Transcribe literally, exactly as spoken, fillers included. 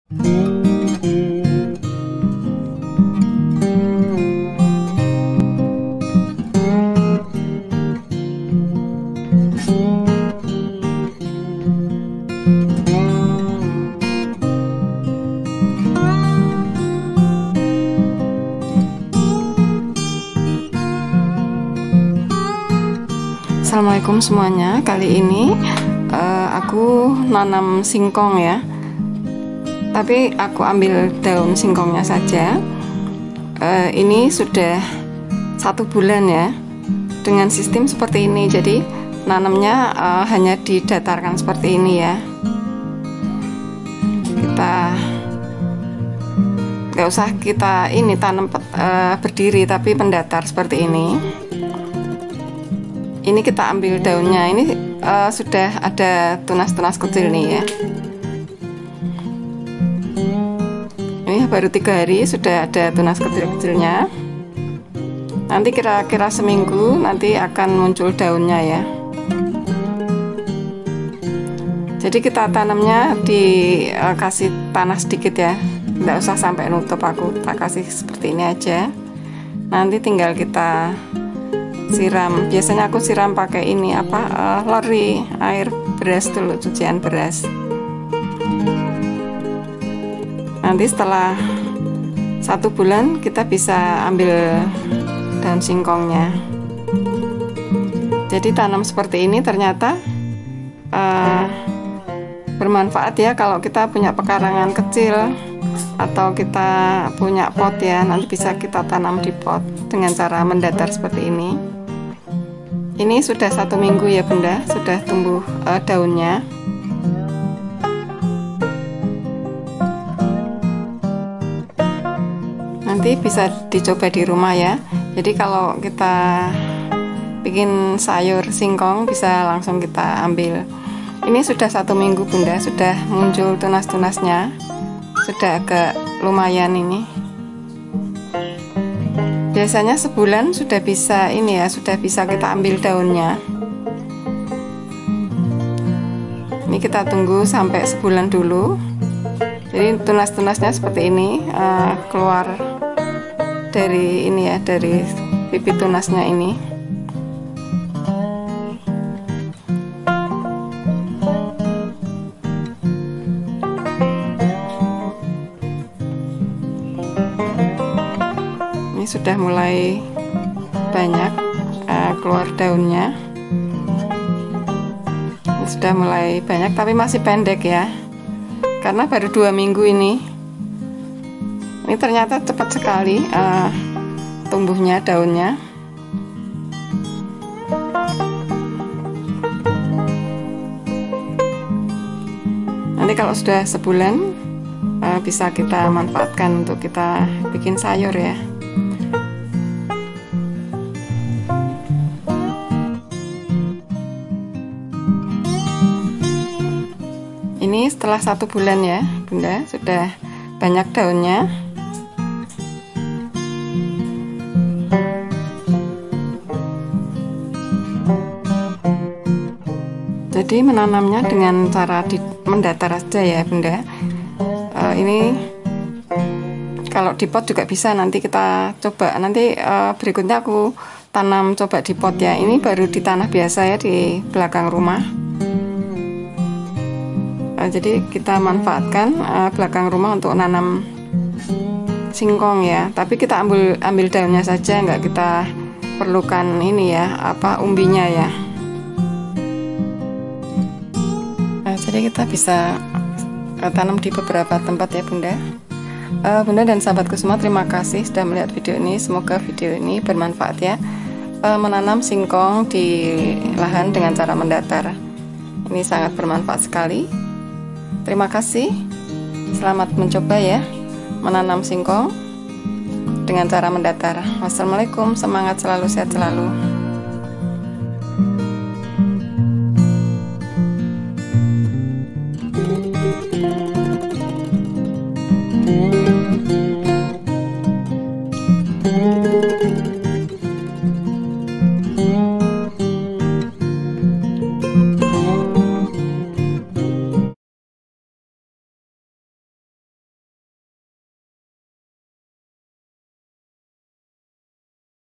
Assalamualaikum semuanya. Kali ini uh, aku nanam singkong ya, tapi aku ambil daun singkongnya saja. Uh, ini sudah satu bulan ya, dengan sistem seperti ini. Jadi nanamnya uh, hanya didatarkan seperti ini ya. Kita nggak usah kita ini tanam uh, berdiri, tapi mendatar seperti ini. Ini kita ambil daunnya. Ini uh, sudah ada tunas-tunas kecil nih ya. Ini baru tiga hari sudah ada tunas kecil-kecilnya. Nanti kira-kira seminggu nanti akan muncul daunnya ya. Jadi kita tanamnya dikasih uh, tanah sedikit ya, nggak usah sampai nutup. Aku tak kasih seperti ini aja. Nanti tinggal kita siram. Biasanya aku siram pakai ini apa uh, lori air beras dulu, cucian beras. Nanti setelah satu bulan kita bisa ambil daun singkongnya. Jadi tanam seperti ini ternyata uh, bermanfaat ya kalau kita punya pekarangan kecil atau kita punya pot ya. Nanti bisa kita tanam di pot dengan cara mendatar seperti ini. Ini sudah satu minggu ya bunda, sudah tumbuh uh, daunnya. Nanti bisa dicoba di rumah ya. Jadi kalau kita bikin sayur singkong bisa langsung kita ambil. Ini sudah satu minggu bunda, sudah muncul tunas-tunasnya, sudah agak lumayan ini. Biasanya sebulan sudah bisa ini ya, sudah bisa kita ambil daunnya. Ini kita tunggu sampai sebulan dulu. Jadi tunas-tunasnya seperti ini uh, keluar dari ini ya, dari bibit tunasnya ini. Ini sudah mulai banyak uh, keluar daunnya. Ini sudah mulai banyak, tapi masih pendek ya, karena baru dua minggu ini. Ini ternyata cepat sekali uh, tumbuhnya daunnya. Nanti kalau sudah sebulan uh, bisa kita manfaatkan untuk kita bikin sayur ya. Ini setelah satu bulan ya bunda, sudah banyak daunnya. Jadi menanamnya dengan cara di, mendatar saja ya bunda. Uh, ini kalau di pot juga bisa, nanti kita coba. Nanti uh, berikutnya aku tanam coba di pot ya. Ini baru di tanah biasa ya, di belakang rumah. Jadi kita manfaatkan uh, belakang rumah untuk nanam singkong ya. Tapi kita ambil ambil daunnya saja, nggak kita perlukan ini ya, apa umbinya ya. Nah, jadi kita bisa uh, tanam di beberapa tempat ya bunda. Uh, bunda dan sahabatku semua, terima kasih sudah melihat video ini. Semoga video ini bermanfaat ya. Uh, menanam singkong di lahan dengan cara mendatar, ini sangat bermanfaat sekali. Terima kasih, selamat mencoba ya menanam singkong dengan cara mendatar. Wassalamualaikum, semangat selalu, sehat selalu.